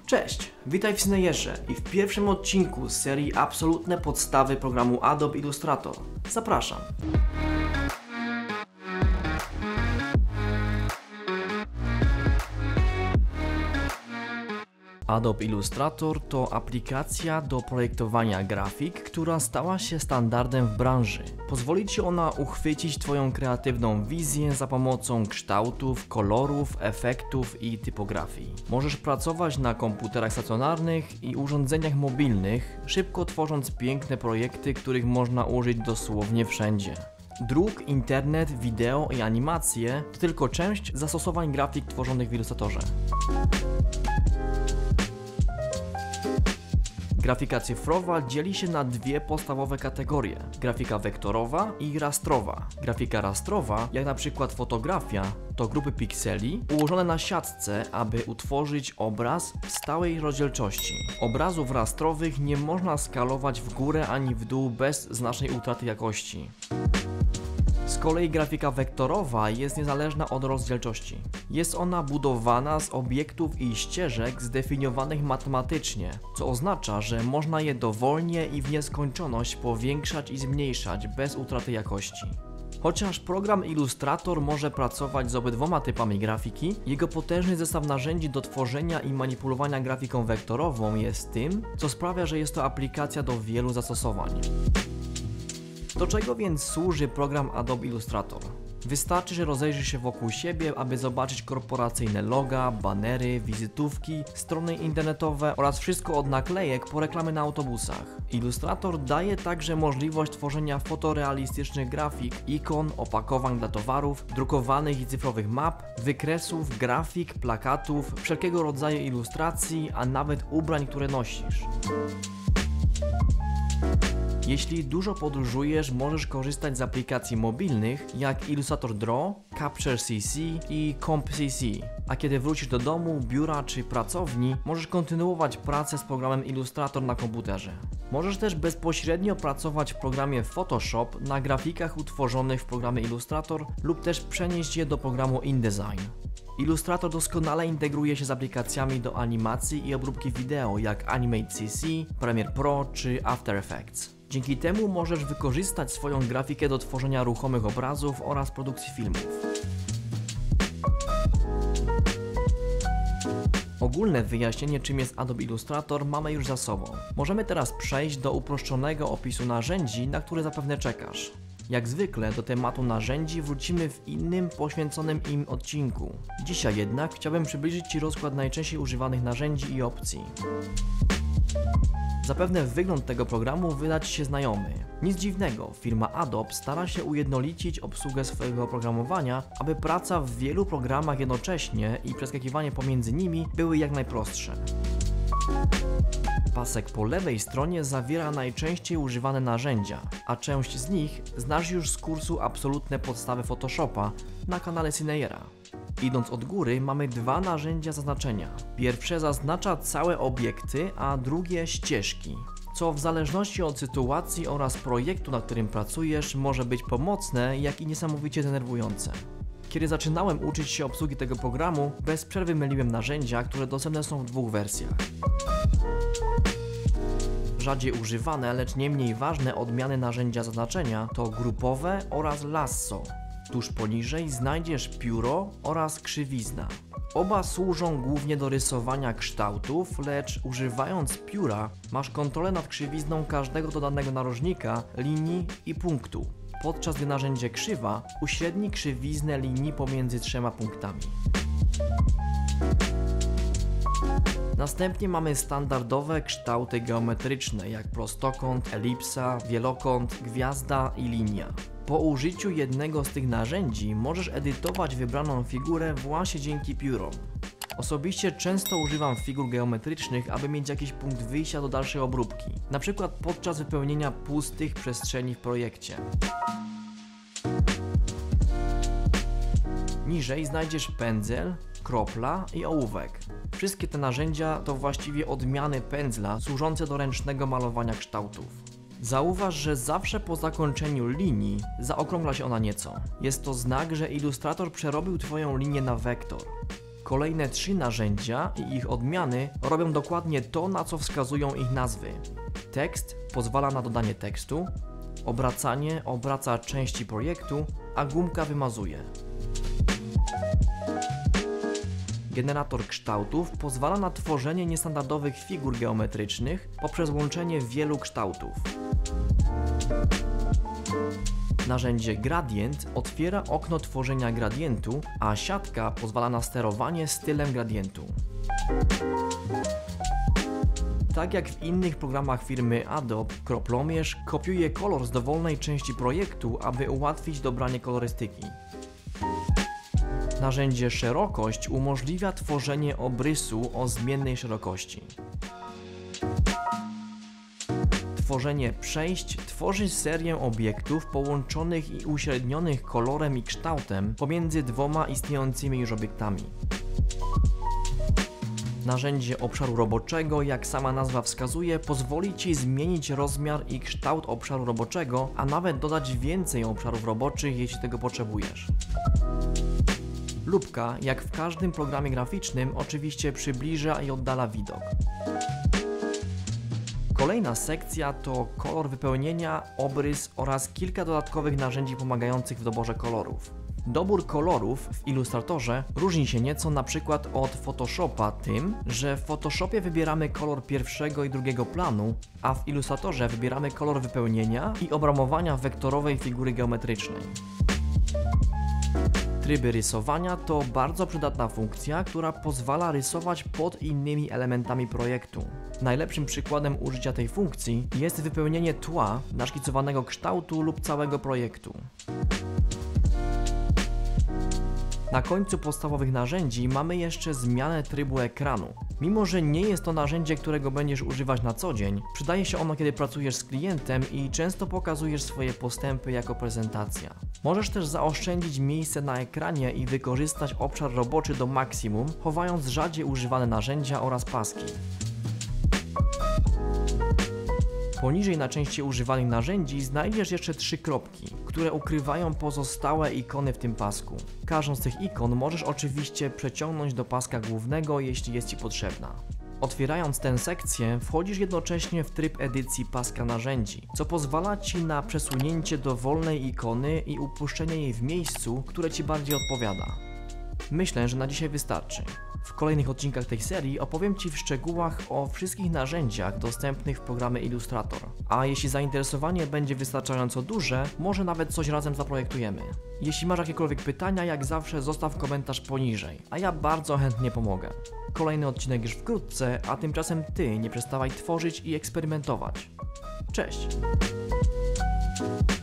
Cześć, witaj w Cineyerze i w pierwszym odcinku z serii Absolutne podstawy programu Adobe Illustrator. Zapraszam. Adobe Illustrator to aplikacja do projektowania grafik, która stała się standardem w branży. Pozwoli Ci ona uchwycić Twoją kreatywną wizję za pomocą kształtów, kolorów, efektów i typografii. Możesz pracować na komputerach stacjonarnych i urządzeniach mobilnych, szybko tworząc piękne projekty, których można użyć dosłownie wszędzie. Druk, internet, wideo i animacje to tylko część zastosowań grafik tworzonych w Illustratorze. Grafika cyfrowa dzieli się na dwie podstawowe kategorie: grafika wektorowa i rastrowa. Grafika rastrowa, jak na przykład fotografia, to grupy pikseli ułożone na siatce, aby utworzyć obraz w stałej rozdzielczości. Obrazów rastrowych nie można skalować w górę ani w dół bez znacznej utraty jakości. Z kolei grafika wektorowa jest niezależna od rozdzielczości. Jest ona budowana z obiektów i ścieżek zdefiniowanych matematycznie, co oznacza, że można je dowolnie i w nieskończoność powiększać i zmniejszać bez utraty jakości. Chociaż program Illustrator może pracować z obydwoma typami grafiki, jego potężny zestaw narzędzi do tworzenia i manipulowania grafiką wektorową jest tym, co sprawia, że jest to aplikacja do wielu zastosowań. Do czego więc służy program Adobe Illustrator? Wystarczy, że rozejrzysz się wokół siebie, aby zobaczyć korporacyjne loga, banery, wizytówki, strony internetowe oraz wszystko od naklejek po reklamy na autobusach. Illustrator daje także możliwość tworzenia fotorealistycznych grafik, ikon, opakowań dla towarów, drukowanych i cyfrowych map, wykresów, grafik, plakatów, wszelkiego rodzaju ilustracji, a nawet ubrań, które nosisz. Jeśli dużo podróżujesz, możesz korzystać z aplikacji mobilnych jak Illustrator Draw, Capture CC i Comp CC, a kiedy wrócisz do domu, biura czy pracowni, możesz kontynuować pracę z programem Illustrator na komputerze. Możesz też bezpośrednio pracować w programie Photoshop na grafikach utworzonych w programie Illustrator lub też przenieść je do programu InDesign. Illustrator doskonale integruje się z aplikacjami do animacji i obróbki wideo jak Animate CC, Premiere Pro czy After Effects. Dzięki temu możesz wykorzystać swoją grafikę do tworzenia ruchomych obrazów oraz produkcji filmów. Ogólne wyjaśnienie, czym jest Adobe Illustrator, mamy już za sobą. Możemy teraz przejść do uproszczonego opisu narzędzi, na które zapewne czekasz. Jak zwykle do tematu narzędzi wrócimy w innym, poświęconym im odcinku. Dzisiaj jednak chciałbym przybliżyć Ci rozkład najczęściej używanych narzędzi i opcji. Zapewne wygląd tego programu wyda Ci się znajomy. Nic dziwnego, firma Adobe stara się ujednolicić obsługę swojego oprogramowania, aby praca w wielu programach jednocześnie i przeskakiwanie pomiędzy nimi były jak najprostsze. Pasek po lewej stronie zawiera najczęściej używane narzędzia, a część z nich znasz już z kursu Absolutne podstawy Photoshopa na kanale Cineyera. Idąc od góry, mamy dwa narzędzia zaznaczenia. Pierwsze zaznacza całe obiekty, a drugie ścieżki, co w zależności od sytuacji oraz projektu, nad którym pracujesz, może być pomocne, jak i niesamowicie denerwujące. Kiedy zaczynałem uczyć się obsługi tego programu, bez przerwy myliłem narzędzia, które dostępne są w dwóch wersjach. Rzadziej używane, lecz nie mniej ważne odmiany narzędzia zaznaczenia to grupowe oraz lasso. Tuż poniżej znajdziesz pióro oraz krzywizna. Oba służą głównie do rysowania kształtów, lecz używając pióra masz kontrolę nad krzywizną każdego dodanego narożnika, linii i punktu, podczas gdy narzędzie krzywa uśredni krzywiznę linii pomiędzy trzema punktami. Następnie mamy standardowe kształty geometryczne jak prostokąt, elipsa, wielokąt, gwiazda i linia. Po użyciu jednego z tych narzędzi możesz edytować wybraną figurę właśnie dzięki piórom. Osobiście często używam figur geometrycznych, aby mieć jakiś punkt wyjścia do dalszej obróbki, na przykład podczas wypełnienia pustych przestrzeni w projekcie. Niżej znajdziesz pędzel, kropla i ołówek. Wszystkie te narzędzia to właściwie odmiany pędzla służące do ręcznego malowania kształtów. Zauważ, że zawsze po zakończeniu linii zaokrągla się ona nieco. Jest to znak, że Illustrator przerobił Twoją linię na wektor. Kolejne 3 narzędzia i ich odmiany robią dokładnie to, na co wskazują ich nazwy. Tekst pozwala na dodanie tekstu, obracanie obraca części projektu, a gumka wymazuje. Generator kształtów pozwala na tworzenie niestandardowych figur geometrycznych poprzez łączenie wielu kształtów. Narzędzie Gradient otwiera okno tworzenia gradientu, a siatka pozwala na sterowanie stylem gradientu. Tak jak w innych programach firmy Adobe, kroplomierz kopiuje kolor z dowolnej części projektu, aby ułatwić dobranie kolorystyki. Narzędzie Szerokość umożliwia tworzenie obrysu o zmiennej szerokości. Tworzenie przejść tworzy serię obiektów połączonych i uśrednionych kolorem i kształtem pomiędzy 2 istniejącymi już obiektami. Narzędzie obszaru roboczego, jak sama nazwa wskazuje, pozwoli Ci zmienić rozmiar i kształt obszaru roboczego, a nawet dodać więcej obszarów roboczych, jeśli tego potrzebujesz. Lupka, jak w każdym programie graficznym, oczywiście przybliża i oddala widok. Kolejna sekcja to kolor wypełnienia, obrys oraz kilka dodatkowych narzędzi pomagających w doborze kolorów. Dobór kolorów w Illustratorze różni się nieco np. od Photoshopa tym, że w Photoshopie wybieramy kolor pierwszego i drugiego planu, a w Illustratorze wybieramy kolor wypełnienia i obramowania wektorowej figury geometrycznej. Tryby rysowania to bardzo przydatna funkcja, która pozwala rysować pod innymi elementami projektu. Najlepszym przykładem użycia tej funkcji jest wypełnienie tła naszkicowanego kształtu lub całego projektu. Na końcu podstawowych narzędzi mamy jeszcze zmianę trybu ekranu. Mimo że nie jest to narzędzie, którego będziesz używać na co dzień, przydaje się ono, kiedy pracujesz z klientem i często pokazujesz swoje postępy jako prezentacja. Możesz też zaoszczędzić miejsce na ekranie i wykorzystać obszar roboczy do maksimum, chowając rzadziej używane narzędzia oraz paski. Poniżej na części używanych narzędzi znajdziesz jeszcze 3 kropki, które ukrywają pozostałe ikony w tym pasku. Każdą z tych ikon możesz oczywiście przeciągnąć do paska głównego, jeśli jest Ci potrzebna. Otwierając tę sekcję, wchodzisz jednocześnie w tryb edycji paska narzędzi, co pozwala Ci na przesunięcie dowolnej ikony i upuszczenie jej w miejscu, które Ci bardziej odpowiada. Myślę, że na dzisiaj wystarczy. W kolejnych odcinkach tej serii opowiem Ci w szczegółach o wszystkich narzędziach dostępnych w programie Illustrator. A jeśli zainteresowanie będzie wystarczająco duże, może nawet coś razem zaprojektujemy. Jeśli masz jakiekolwiek pytania, jak zawsze zostaw komentarz poniżej, a ja bardzo chętnie pomogę. Kolejny odcinek już wkrótce, a tymczasem Ty nie przestawaj tworzyć i eksperymentować. Cześć!